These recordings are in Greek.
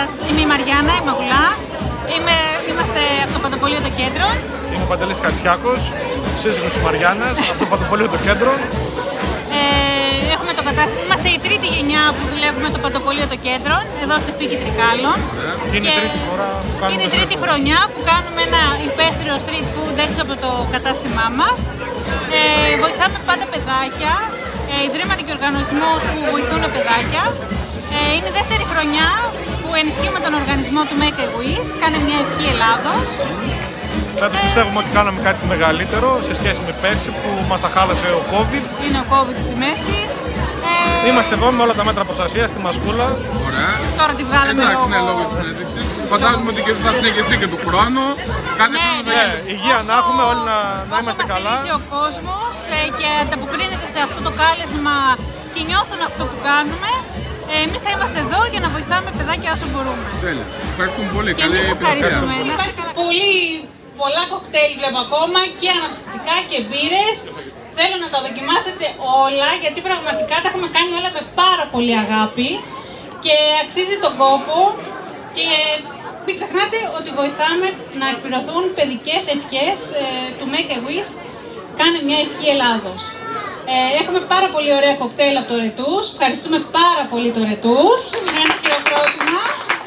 σας, είμαι η Μαριάννα, η Μαγουλά. Είμαστε από το Παντοπολείο το Κέντρο. Είμαι ο Παντελής Κατσιάκος, σύζυγος της Μαριάννας, από το Παντοπολείο το Κέντρο. Έχουμε το κατάστημα. Είμαστε η τρίτη γενιά που δουλεύουμε το Παντοπολείο το Κέντρο, εδώ στη Φύκη Τρικάλων. Είναι η τρίτη φορά που κάνουμε. Είναι η τρίτη χρονιά που κάνουμε ένα υπαίθριο street food έξω από το κατάστημά μας. Βοηθάμε πάντα παιδάκια, ιδρύματα και οργανισμούς που βοηθούν παιδάκια. Είναι η δεύτερη χρονιά που ενισχύουμε τον οργανισμό του Make a Wish, κάνε μια ευχή Ελλάδος. Φέτος πιστεύουμε ότι κάναμε κάτι μεγαλύτερο σε σχέση με πέρσι που μας τα χάλασε ο COVID. Είναι ο COVID στη μέση. Είμαστε εδώ με όλα τα μέτρα προστασίας στη μασκούλα. Ωραία. Τώρα τη βγάλαμε λόγω. Ναι, λόγω της συνέντευξης. Φαντάζομαι ότι και θα συνεχιστεί και του χρόνου. Ναι, υγεία να έχουμε, όλοι να είμαστε καλά. Όσο ο κόσμος και ανταποκρίνεται σε αυτό το κάλεσμα και νιώθουν αυτό που κάνουμε, εμείς θα είμαστε εδώ για να βοηθάμε παιδάκια όσο μπορούμε. Τέλεια. Ευχαριστούμε πολύ. Και εμείς ευχαριστούμε. Πολλά κοκτέιλ βλέπω ακόμα και αναψυκτικά και μπύρες. Θέλω να τα δοκιμάσετε όλα γιατί πραγματικά τα έχουμε κάνει όλα με πάρα πολύ αγάπη και αξίζει τον κόπο και μην ξεχνάτε ότι βοηθάμε να εκπληρωθούν παιδικές ευχές του Make a Wish. Κάνε μια ευχή Ελλάδος. Έχουμε πάρα πολύ ωραία κοκτέιλ από το Ρετούς. Ευχαριστούμε πάρα πολύ το Ρετούς. Ένα χειροκρότημα.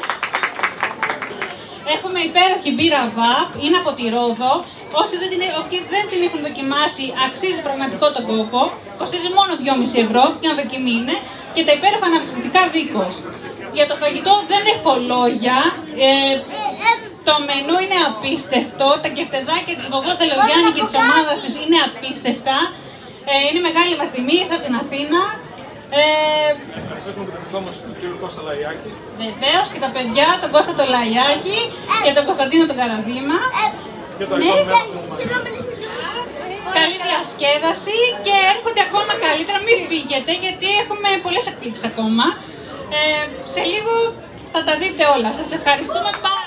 Έχουμε υπέροχη μπύρα ΒΑΠ, είναι από τη Ρόδο. Όσοι δεν την έχουν δοκιμάσει, αξίζει πραγματικό τον κόπο. Κοστίζει μόνο 2,5 ευρώ, για να δοκιμή είναι. Και τα υπέροχα αναψυκτικά Βίκος. Για το φαγητό δεν έχω λόγια. Το μενού είναι απίστευτο. Τα κεφτεδάκια της Βογό Τελογιάννη και της ομάδας της είναι απίστευτα. Είναι μεγάλη μας τιμή, ήρθα από την Αθήνα. Ευχαριστούμε και τον δικό μας τον κύριο Κώστα Λαϊάκη. Βεβαίως και τα παιδιά, τον Κώστα τον Λαϊάκη και τον Κωνσταντίνο τον Καραδίμα. Καλή διασκέδαση και έρχονται ακόμα καλύτερα, μην φύγετε γιατί έχουμε πολλές εκπλήξεις ακόμα. Σε λίγο θα τα δείτε όλα. Σας ευχαριστούμε πάρα πολύ.